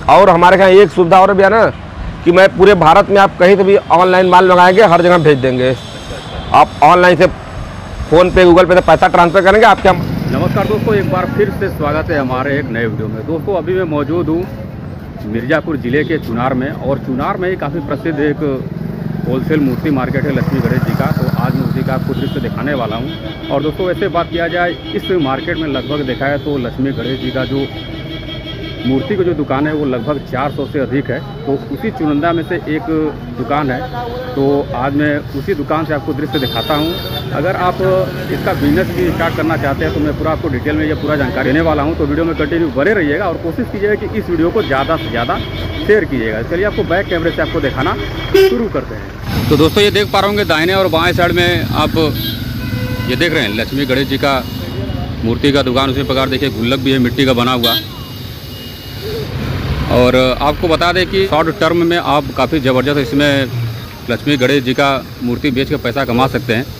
और हमारे यहाँ एक सुविधा और भी है ना कि मैं पूरे भारत में आप कहीं से भी ऑनलाइन माल मंगाएंगे, हर जगह भेज देंगे। आप ऑनलाइन से फ़ोन पे, गूगल पे से पैसा ट्रांसफ़र करेंगे आपके। नमस्कार दोस्तों, एक बार फिर से स्वागत है हमारे एक नए वीडियो में। दोस्तों अभी मैं मौजूद हूँ मिर्ज़ापुर ज़िले के चुनार में, और चुनार में ही काफ़ी प्रसिद्ध एक होलसेल मूर्ति मार्केट है लक्ष्मी गणेश जी का। तो आज मैं उसी का आपको दृश्य दिखाने वाला हूँ। और दोस्तों वैसे बात किया जाए, इस मार्केट में लगभग देखा है तो लक्ष्मी गणेश जी का जो मूर्ति की जो दुकान है वो लगभग 400 से अधिक है। तो उसी चुनिंदा में से एक दुकान है, तो आज मैं उसी दुकान से आपको दृश्य दिखाता हूं। अगर आप इसका बिजनेस भी स्टार्ट करना चाहते हैं तो मैं पूरा आपको डिटेल में ये पूरा जानकारी देने वाला हूं। तो वीडियो में कंटिन्यू बने रहिएगा और कोशिश कीजिएगा कि इस वीडियो को ज़्यादा से ज़्यादा शेयर कीजिएगा। चलिए आपको बैक कैमरे से आपको दिखाना शुरू करते हैं। तो दोस्तों ये देख पा रहे होंगे दाहिने और बाएँ साइड में आप ये देख रहे हैं लक्ष्मी गणेश जी का मूर्ति का दुकान। उसी प्रकार देखिए गुल्लक भी है मिट्टी का बना हुआ। और आपको बता दें कि शॉर्ट टर्म में आप काफ़ी ज़बरदस्त इसमें लक्ष्मी गणेश जी का मूर्ति बेच कर पैसा कमा सकते हैं।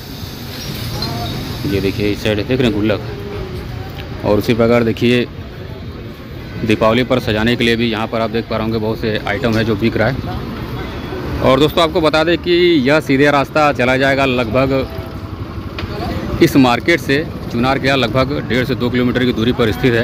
ये देखिए इस साइड देख रहे हैं गुल्लक, और उसी प्रकार देखिए दीपावली पर सजाने के लिए भी यहाँ पर आप देख पा रहे होंगे बहुत से आइटम है जो बिक रहा है। और दोस्तों आपको बता दें कि यह सीधे रास्ता चला जाएगा लगभग इस मार्केट से चुनार के लगभग 1.5 से 2 किलोमीटर की दूरी पर स्थित है।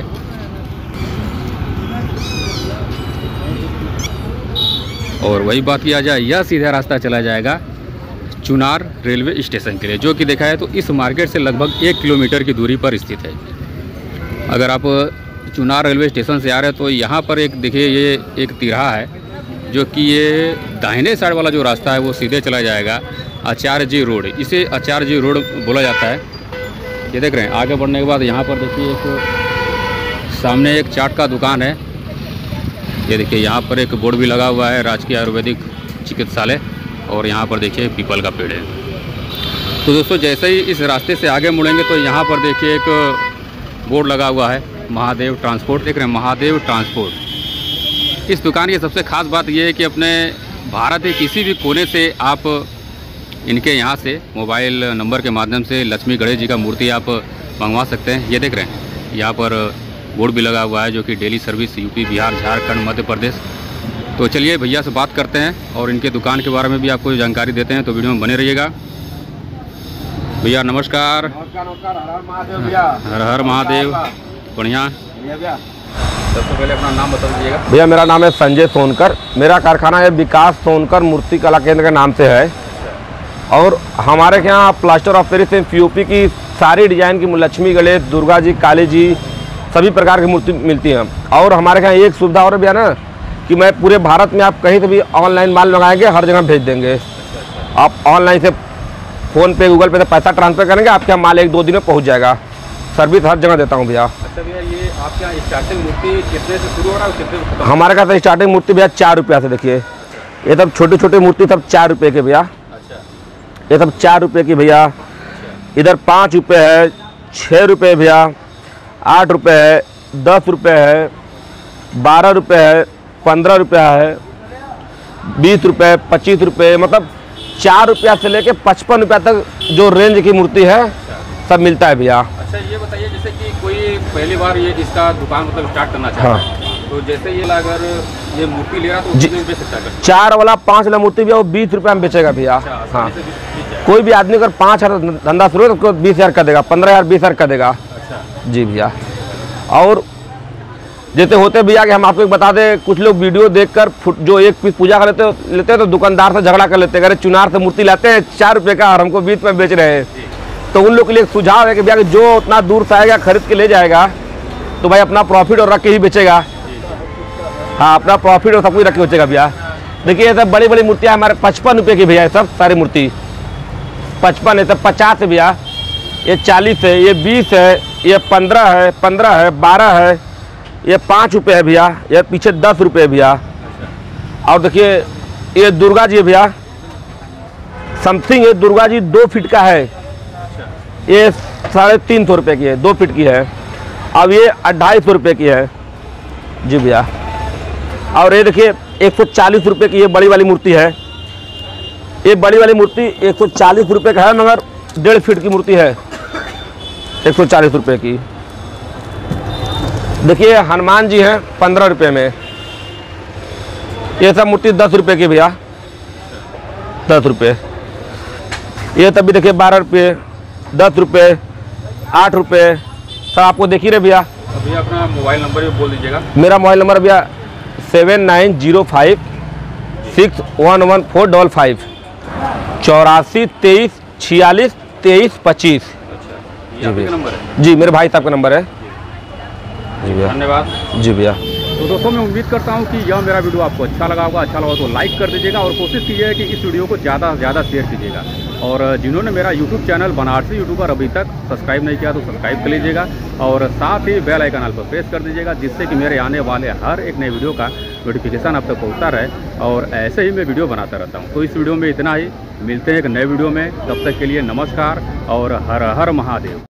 और वही बात किया जाए, यह सीधा रास्ता चला जाएगा चुनार रेलवे स्टेशन के लिए, जो कि देखा है तो इस मार्केट से लगभग 1 किलोमीटर की दूरी पर स्थित है। अगर आप चुनार रेलवे स्टेशन से आ रहे हैं तो यहाँ पर एक देखिए ये एक तिराहा है, जो कि ये दाहिने साइड वाला जो रास्ता है वो सीधे चला जाएगा आचार्य जी रोड। इसे आचार्य जी रोड बोला जाता है। ये देख रहे हैं आगे बढ़ने के बाद यहाँ पर देखिए एक सामने एक चाट का दुकान है। ये देखिए यहाँ पर एक बोर्ड भी लगा हुआ है राजकीय आयुर्वेदिक चिकित्सालय, और यहाँ पर देखिए पीपल का पेड़ है। तो दोस्तों जैसे ही इस रास्ते से आगे मुड़ेंगे तो यहाँ पर देखिए एक बोर्ड लगा हुआ है महादेव ट्रांसपोर्ट। देख रहे हैं महादेव ट्रांसपोर्ट। इस दुकान की सबसे खास बात यह है कि अपने भारत के किसी भी कोने से आप इनके यहाँ से मोबाइल नंबर के माध्यम से लक्ष्मी गणेश जी का मूर्ति आप मंगवा सकते हैं। ये देख रहे हैं यहाँ पर बोर्ड भी लगा हुआ है, जो कि daily service UP, Bihar, Jharkhand, Madhya Pradesh. तो चलिए भैया से बात करते हैं और इनके दुकान के बारे में भी आपको जानकारी देते हैं। तो वीडियो में बने रहिएगा। भैया नमस्कार। नमस्कार। हर हर महादेव भैया। हर हर महादेव। बढ़िया। सबसे पहले अपना नाम बता दीजिएगा। भैया मेरा नाम है संजय सोनकर। मेरा कारखाना है विकास सोनकर मूर्ति कला केंद्र के नाम से है। और हमारे यहाँ प्लास्टर ऑफ पेरिस से पीओपी की सारी डिजाइन की लक्ष्मी गणेश, दुर्गा जी, काली जी, सभी प्रकार की मूर्ति मिलती हैं। और हमारे यहाँ एक सुविधा और भी है ना कि मैं पूरे भारत में आप कहीं से भी ऑनलाइन माल मंगाएंगे, हर जगह भेज देंगे। आप ऑनलाइन से फ़ोन पे, गूगल पे से पैसा ट्रांसफ़र करेंगे, आपके यहाँ माल 1-2 दिन में पहुँच जाएगा। सर्विस हर जगह देता हूँ भैया। अच्छा भैया, ये आपके यहाँ स्टार्टिंग मूर्ति कितने से शुरू हो रहा है, कितने? हमारे यहाँ तो स्टार्टिंग मूर्ति भैया 4 रुपया से। देखिए ये सब छोटी छोटी मूर्ति सब 4 रुपये के भैया। अच्छा, ये सब 4 रुपये की भैया। इधर 5 रुपये है, 6 रुपये भैया, 8 रुपये है, 10 रुपये है, 12 रुपये है, 15 रुपया है, 20 रुपये, 25 रुपये, मतलब 4 रुपया से लेके 55 रुपया तक जो रेंज की मूर्ति है सब मिलता है भैया। अच्छा ये बताइए, जैसे कि कोई पहली बार ये इसका दुकान मतलब स्टार्ट करना चाहता है, तो जैसे ये अगर ये मूर्ति ले रहा तो कितने में बेच सकता है? 4 वाला 5 वाला मूर्ति भैया वो 20 रुपये में बेचेगा भैया। हाँ, कोई भी आदमी अगर 5,000 धंधा शुरू है तो उसको 20,000 का देगा, 15,000, 20,000 का देगा। जी भैया। और जैसे होते भैया कि हम आपको एक बता दें, कुछ लोग वीडियो देखकर जो एक पीस पूजा कर लेते हैं तो दुकानदार से झगड़ा कर लेते हैं, अरे चुनार से मूर्ति लाते हैं 4 रुपये का और हमको 20 में बेच रहे हैं। तो उन लोग के लिए एक सुझाव है कि भैया जो उतना दूर से आएगा खरीद के ले जाएगा तो भाई अपना प्रॉफिट और रख के ही बेचेगा। हाँ, अपना प्रॉफिट और सब कुछ रख के बेचेगा भैया। देखिए ये सब बड़ी बड़ी मूर्तियाँ हमारे 55 रुपये की भैया। ये सब सारी मूर्ति 55 है, सब 50 है भैया, ये 40 है, ये 20 है, ये 15 है, 12 है, ये 5 रुपये है भैया, ये पीछे 10 रुपये है भैया। और देखिए ये दुर्गा जी है भैया, समथिंग ये दुर्गा जी 2 फीट का है, ये 350 रुपये की है, 2 फीट की है। अब ये 250 रुपये की है जी भैया। और ये देखिए 140 रुपये की ये बड़ी वाली मूर्ति है। ये बड़ी वाली मूर्ति 140 रुपये का है, मगर 1.5 फीट की मूर्ति है, 140 रुपये की। देखिए हनुमान जी हैं 15 रुपये में, ये सब मूर्ति 10 रुपये की भैया, 10 रुपये। ये तभी देखिए 12 रुपये, 10 रुपये, 8 रुपये, सब आपको देख ही रहे भैया। भैया अपना मोबाइल नंबर भी बोल दीजिएगा। मेरा मोबाइल नंबर भैया 7905 611455, 84 23 46 23 25। ये आपका नंबर है? जी मेरे भाई साहब का नंबर है। जी भैया, धन्यवाद। जी भैया। तो दोस्तों मैं उम्मीद करता हूं कि यह मेरा वीडियो आपको अच्छा लगा होगा। अच्छा लगा तो लाइक कर दीजिएगा और कोशिश कीजिएगा कि इस वीडियो को ज़्यादा से ज़्यादा शेयर कीजिएगा। और जिन्होंने मेरा यूट्यूब चैनल बनारसी यूट्यूबर अभी तक सब्सक्राइब नहीं किया तो सब्सक्राइब कर लीजिएगा और साथ ही बेल आइकन पर प्रेस कर दीजिएगा, जिससे कि मेरे आने वाले हर एक नए वीडियो का नोटिफिकेशन आप तक पहुँचता रहे और ऐसे ही मैं वीडियो बनाता रहता हूँ। तो इस वीडियो में इतना ही, मिलते हैं एक नए वीडियो में, तब तक के लिए नमस्कार और हर हर महादेव।